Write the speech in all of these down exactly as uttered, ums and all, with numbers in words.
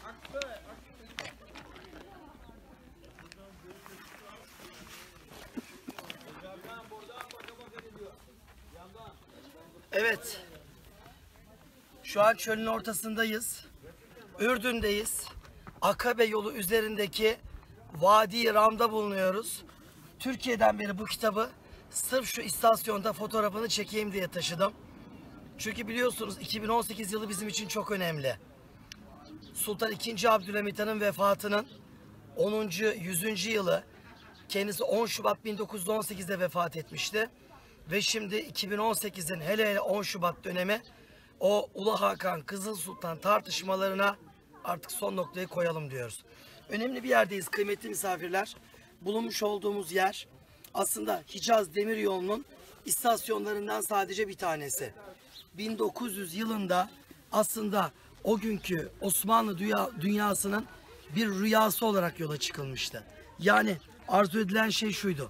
Evet. Şu an çölün ortasındayız. Ürdün'deyiz. Akabe yolu üzerindeki Vadi Ram'da bulunuyoruz. Türkiye'den beri bu kitabı sırf şu istasyonda fotoğrafını çekeyim diye taşıdım. Çünkü biliyorsunuz iki bin on sekiz yılı bizim için çok önemli. Sultan ikinci. Abdülhamit Han'ın vefatının onuncu yüzüncü yılı. Kendisi on Şubat bin dokuz yüz on sekiz'de vefat etmişti. Ve şimdi iki bin on sekiz'in hele hele on Şubat dönemi o Ulu Hakan Kızıl Sultan tartışmalarına artık son noktayı koyalım diyoruz. Önemli bir yerdeyiz kıymetli misafirler. Bulunmuş olduğumuz yer aslında Hicaz Demiryolu'nun istasyonlarından sadece bir tanesi. bin dokuz yüz yılında aslında o günkü Osmanlı dünya, dünyasının bir rüyası olarak yola çıkılmıştı. Yani arzu edilen şey şuydu: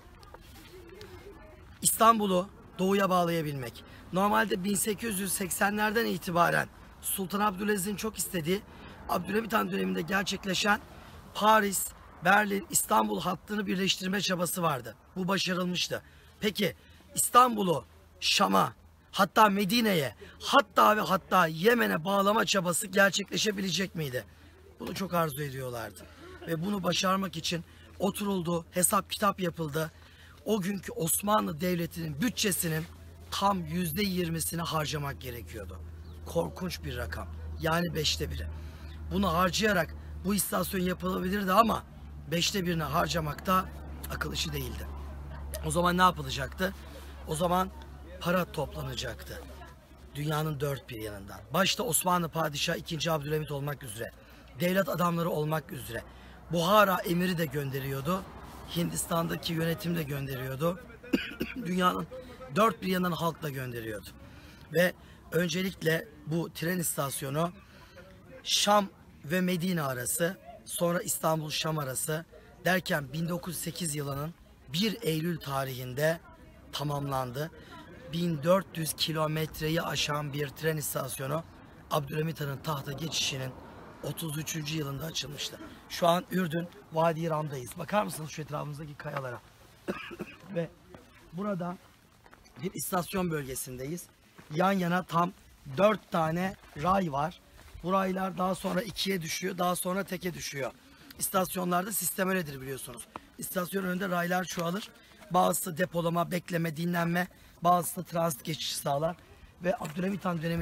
İstanbul'u doğuya bağlayabilmek. Normalde bin sekiz yüz seksen'lerden itibaren Sultan Abdülaziz'in çok istediği Abdülhamit Han döneminde gerçekleşen Paris, Berlin, İstanbul hattını birleştirme çabası vardı. Bu başarılmıştı. Peki İstanbul'u Şam'a, hatta Medine'ye, hatta ve hatta Yemen'e bağlama çabası gerçekleşebilecek miydi? Bunu çok arzu ediyorlardı. Ve bunu başarmak için oturuldu, hesap kitap yapıldı. O günkü Osmanlı Devleti'nin bütçesinin tam yüzde yirmisini harcamak gerekiyordu. Korkunç bir rakam. Yani beşte biri. Bunu harcayarak bu istasyon yapılabilirdi ama beşte birini harcamak da akıl işi değildi. O zaman ne yapılacaktı? O zaman para toplanacaktı. Dünyanın dört bir yanından. Başta Osmanlı Padişahı ikinci. Abdülhamit olmak üzere, devlet adamları olmak üzere, Buhara emiri de gönderiyordu. Hindistan'daki yönetim de gönderiyordu. Dünyanın dört bir yanından halk da gönderiyordu. Ve öncelikle bu tren istasyonu Şam ve Medine arası, sonra İstanbul-Şam arası derken bin dokuz yüz sekiz yılının bir Eylül tarihinde tamamlandı. bin dört yüz kilometreyi aşan bir tren istasyonu Abdülhamit Han'ın tahta geçişinin otuz üçüncü yılında açılmıştı. Şu an Ürdün Vadi Ram'dayız. Bakar mısınız şu etrafımızdaki kayalara? Ve burada bir istasyon bölgesindeyiz. Yan yana tam dört tane ray var. Bu raylar daha sonra ikiye düşüyor, daha sonra teke düşüyor. İstasyonlarda sistem öyledir biliyorsunuz. İstasyon önünde raylar çoğalır. Bazısı depolama, bekleme, dinlenme, bazısı da transit geçişi sağlar. Ve Abdülhamit Han dönemi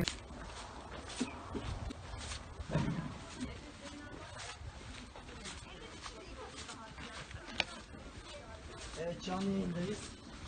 Evet, canlı yayındayız.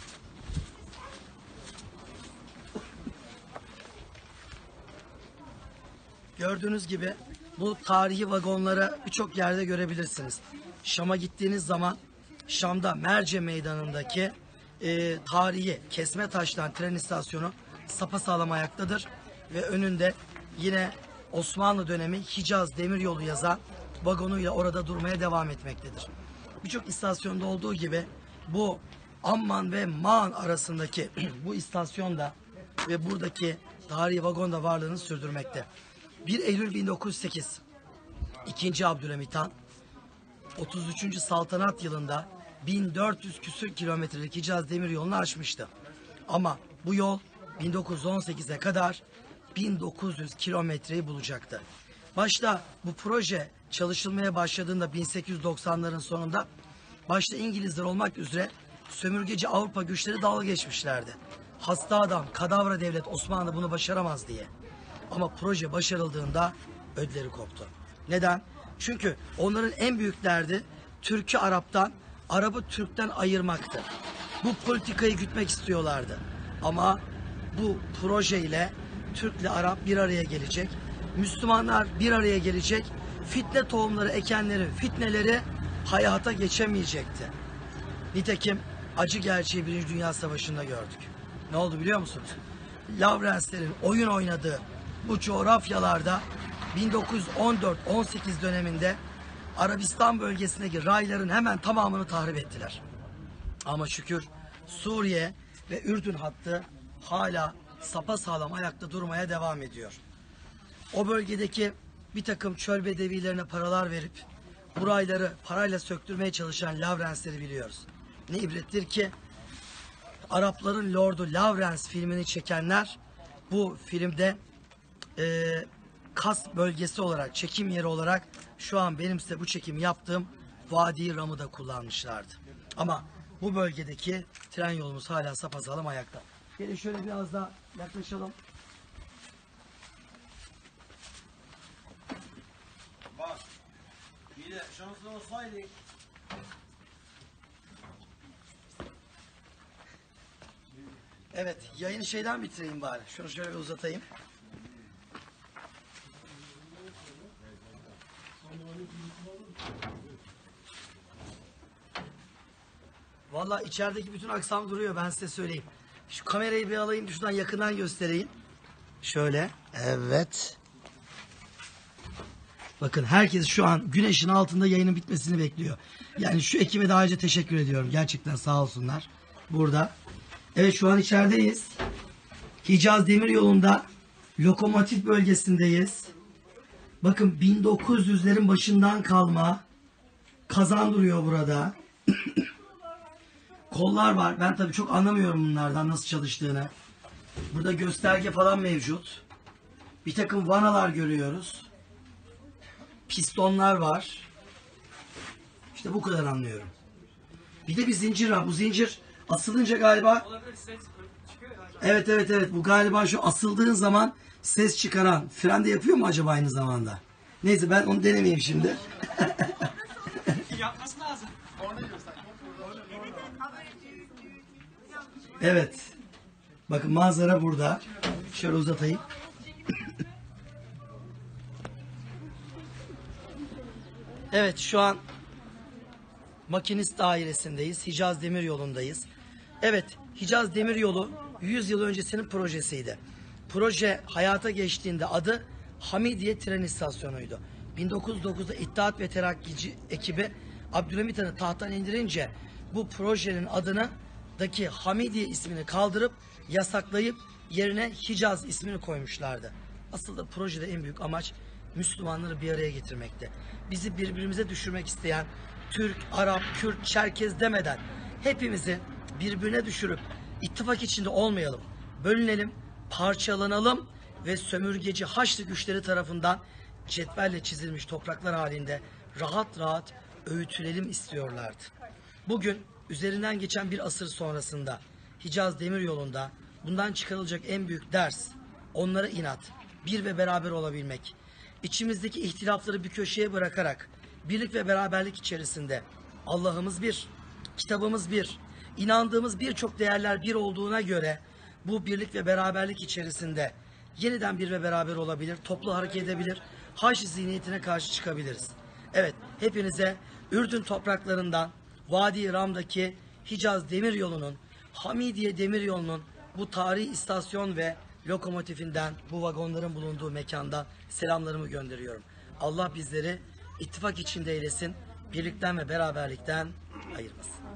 Gördüğünüz gibi bu tarihi vagonları birçok yerde görebilirsiniz. Şam'a gittiğiniz zaman Şam'da Merce Meydanı'ndaki e, tarihi kesme taştan tren istasyonu sapasağlam ayaktadır. Ve önünde yine Osmanlı dönemi Hicaz Demiryolu yazan vagonuyla orada durmaya devam etmektedir. Birçok istasyonda olduğu gibi bu Amman ve Maan arasındaki bu istasyonda ve buradaki tarihi vagonda varlığını sürdürmekte. bir Eylül bin dokuz yüz sekiz ikinci. Abdülhamit Han otuz üçüncü saltanat yılında bin dört yüz küsür kilometrelik Hicaz Demiryolu'nu açmıştı. Ama bu yol bin dokuz yüz on sekize kadar bin dokuz yüz kilometreyi bulacaktı. Başta bu proje çalışılmaya başladığında bin sekiz yüz doksanların sonunda başta İngilizler olmak üzere sömürgeci Avrupa güçleri dalga geçmişlerdi. Hasta adam, kadavra devlet Osmanlı bunu başaramaz diye. Ama proje başarıldığında ödleri koptu. Neden? Çünkü onların en büyük derdi Türk'ü Arap'tan, Arap'ı Türk'ten ayırmaktı. Bu politikayı gütmek istiyorlardı. Ama bu projeyle Türk'le Arap bir araya gelecek. Müslümanlar bir araya gelecek. Fitne tohumları ekenlerin fitneleri hayata geçemeyecekti. Nitekim acı gerçeği Birinci Dünya Savaşı'nda gördük. Ne oldu biliyor musunuz? Lavrenslerin oyun oynadığı bu coğrafyalarda bin dokuz yüz on dört on sekiz döneminde Arabistan bölgesindeki rayların hemen tamamını tahrip ettiler. Ama şükür Suriye ve Ürdün hattı hala sapasağlam ayakta durmaya devam ediyor. O bölgedeki bir takım çöl bedevilerine paralar verip burayları parayla söktürmeye çalışan Lavrensleri biliyoruz. Ne ibrettir ki Arapların Lordu Lavrens filmini çekenler bu filmde e, Kas bölgesi olarak, çekim yeri olarak şu an benim size bu çekimi yaptığım Vadi Ram'ı da kullanmışlardı. Ama bu bölgedeki tren yolumuz hala sapasağlam ayakta. Gelin şöyle biraz daha yaklaşalım. Bak, bir de şanslı olsaydık. Evet, yayını şeyden bitireyim bari. Şunu şöyle bir uzatayım. Vallahi içerideki bütün aksam duruyor, ben size söyleyeyim. Şu kamerayı bir alayım, şuradan yakından göstereyim. Şöyle, evet. Bakın herkes şu an güneşin altında yayının bitmesini bekliyor. Yani şu ekibe de ayrıca teşekkür ediyorum. Gerçekten sağ olsunlar. Burada. Evet, şu an içerideyiz. Hicaz Demiryolu'nda lokomotif bölgesindeyiz. Bakın bin dokuz yüzlerin başından kalma kazan duruyor burada. Kollar var. Ben tabii çok anlamıyorum bunlardan nasıl çalıştığını. Burada gösterge falan mevcut. Bir takım vanalar görüyoruz. Pistonlar var. İşte bu kadar anlıyorum. Bir de bir zincir var. Bu zincir asılınca galiba... Evet evet evet. Bu galiba şu asıldığın zaman ses çıkaran. Fren de yapıyor mu acaba aynı zamanda? Neyse ben onu denemeyeyim şimdi. Yapması lazım. Evet. Bakın manzara burada. Şöyle uzatayım. Evet, şu an makinist dairesindeyiz. Hicaz Demiryolu'ndayız. Evet, Hicaz Demiryolu yüz yıl öncesinin projesiydi. Proje hayata geçtiğinde adı Hamidiye Tren İstasyonu'ydu. bin dokuz yüz dokuzda İttihat ve Terakkici ekibi Abdülhamit Han'ı tahttan indirince bu projenin adını daki Hamidiye ismini kaldırıp yasaklayıp yerine Hicaz ismini koymuşlardı. Aslında projede en büyük amaç Müslümanları bir araya getirmekte. Bizi birbirimize düşürmek isteyen Türk, Arap, Kürt, Çerkez demeden hepimizi birbirine düşürüp ittifak içinde olmayalım, bölünelim, parçalanalım ve sömürgeci Haçlı güçleri tarafından cetvelle çizilmiş topraklar halinde rahat rahat öğütülelim istiyorlardı. Bugün üzerinden geçen bir asır sonrasında Hicaz Demiryolu'nda bundan çıkarılacak en büyük ders onlara inat, bir ve beraber olabilmek. İçimizdeki ihtilafları bir köşeye bırakarak birlik ve beraberlik içerisinde Allah'ımız bir, kitabımız bir, inandığımız birçok değerler bir olduğuna göre bu birlik ve beraberlik içerisinde yeniden bir ve beraber olabilir, toplu hareket edebilir, Haçlı zihniyetine karşı çıkabiliriz. Evet, hepinize Ürdün topraklarından Vadi Ram'daki Hicaz Demiryolu'nun, Hamidiye Demiryolu'nun bu tarihi istasyon ve lokomotifinden, bu vagonların bulunduğu mekandan selamlarımı gönderiyorum. Allah bizleri ittifak içinde eylesin, birlikten ve beraberlikten ayırmasın.